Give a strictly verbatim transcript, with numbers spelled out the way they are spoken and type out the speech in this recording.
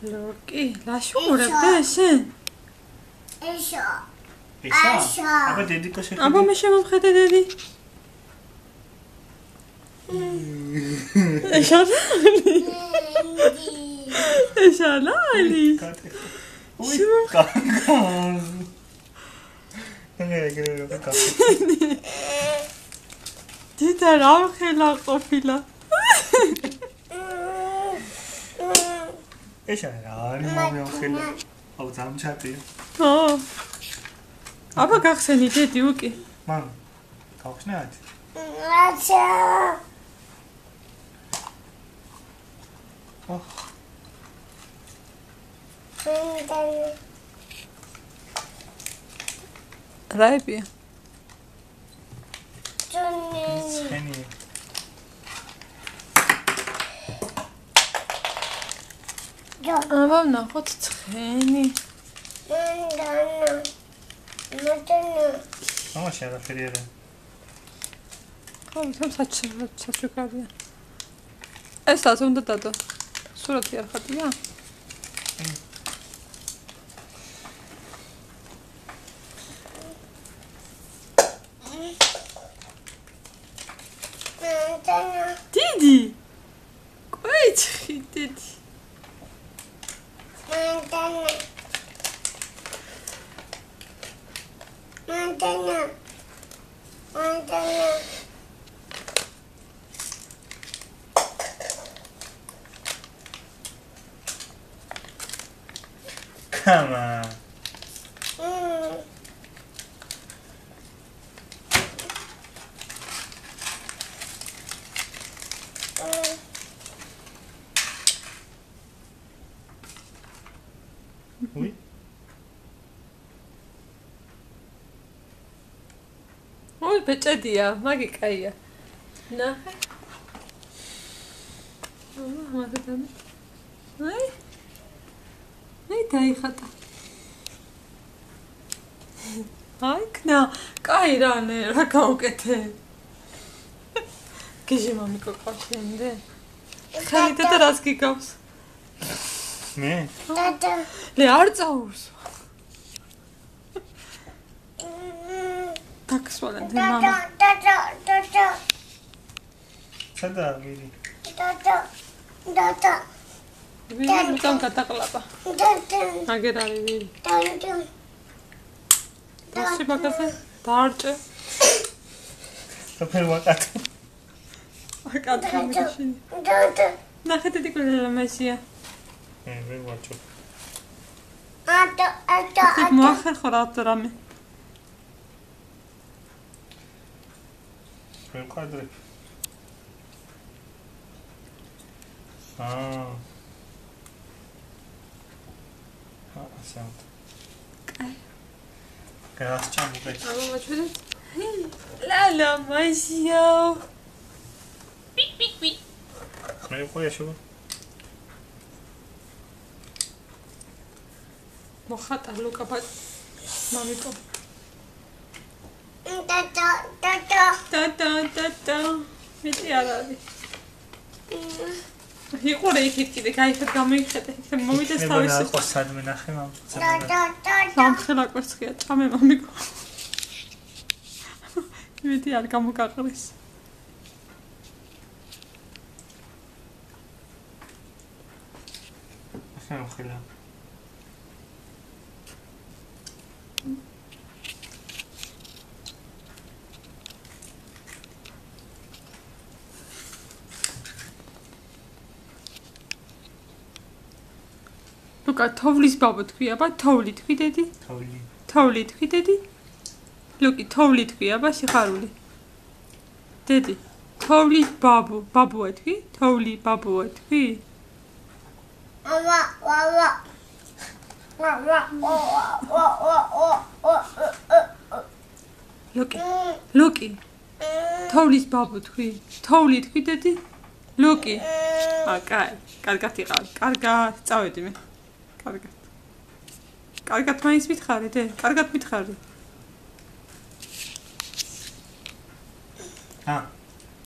ლოკი, ლაშუურებდა შენ? ეშა. ეშა? აბა დედიკო შეხედე. აბა მე შემომხედე დედი. ეშა? ეშა ლალი. უი, კაკა. ნე გერე კაკა. დედა რა ხელა ყოფილა. ეშა რა არის მომეო ხელა. აუ ძამჩატია. ხო. აბა გახსენი დედი უკი. მან გავხსნათ? აჩა. ოჰ. რაიბია? ცხენი. აბა ნახოთ ცხენი. მანდანა. მანდანა. მამა შეაფერი არა. ხო, თამ საჩუქარია. ეს ასე უნდა დადო. სურათი არ ხატია? მანდანა. დიდი. ყოიჩი დიდი. მანდანა. მანდანა. მანდანა. Come on. Oui. ой, ბეჭედია, მაგი კაია. ნახე. აბა, მაგდან. აი. აი, დაიხატა. აი, კნა, კაი რანე, რა გავუკეთე. გიჟი მამიკო ყავშენდე. ხელი და რას გიგავს? მე? დადა. ლე არ წაურს. დაქსვალენდი მამა. დადა, დადა. სადა ვირი? დადა. დადა. ვირი უწამ გადაყლაპა. დადა. აგერ არის ვირი. დადა. დასი მაგაზე დაარჭე. სოფელ ვაკატო. აკატო მაშინ. დადა. ნახეთ დიდი კოლელა მასია. მე ვერ ვაჭო. ატა, ატა, იქ მოახერ ხო რა რამე. ვერ ყვადრე. აა. აა, ასეთ. კაი. გას ჩამოგეთ. აბა მოჩვიდეთ. ლალა მასია. პი პი პი. მე ყოია შო. მოხატა ლუკა ბა მამიკო. დადა, დადა. ტატა ტატა. მეტი არ არის. იყურე იქით კიდე გაიხეთ გამოიხედე. იქ მოვიდეს თავისი. მე ყოს სადმე ნახე მამ. დადა, დადა. სამხელა კვერცხია ჭამე მამიკო. მეტი არ გამოგაყრის. ახლა ხელა. ლუკა თოვლის ბაბო თქვი აბა თოვლი თქვი დედი თოვლი თოვლი თქვი დედი ლუკი თოვლი თქვი აბა სიხარული დედი თოვლი ბაბო ბაბოა თქვი თოვლი ბაბოა თქვი ვა ვა ვა ვა ვა ვა ვა ვა ლუკი ლუკი თოვლის ბაბო თქვი თოვლი თქვი დედი ლუკი აკაი კარგად იყავ კარგად წავედი მე კარგად. კარგად მაინც მითხარი, დე? კარგად მითხარი. ა